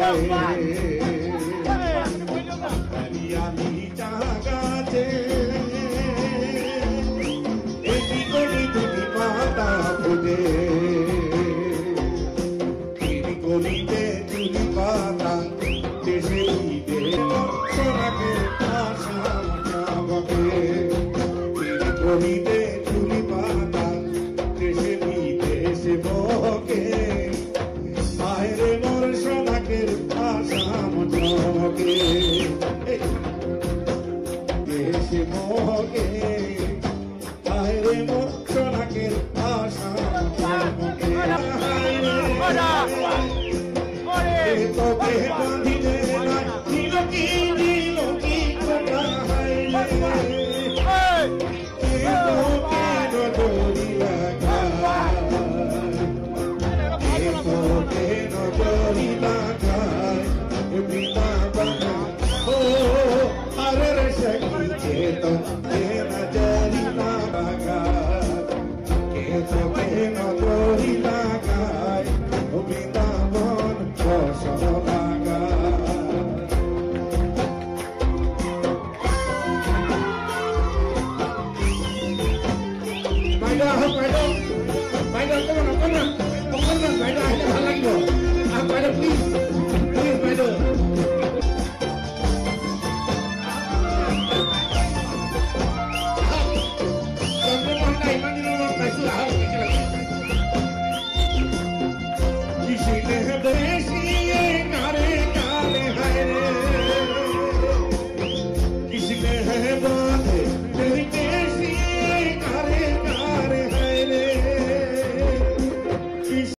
হরিয়ালি চা গাছে একটি কলি দুটি পাতা ফুটে তিন কলিতে চুরি পাতা দেশে সোনাকে আশা বকে তিন কলিতে চুরি পাতা দেশে বিদেশে বকে আয়রে মোর সোনাকের আশা মচকে দেশে বকে আয়রে মোর সোনাকের আশা মচকে তোকে বাঁধিলে না দিল কি কথা তোকে নজরি লাগা তোকে নজরি লাগায় বিনা বানা ও আরে রে সখী কে তোকে নজরি লাগায় কে তোকে নজরি লাগায় বিনা মন বসন লাগায় মাইডা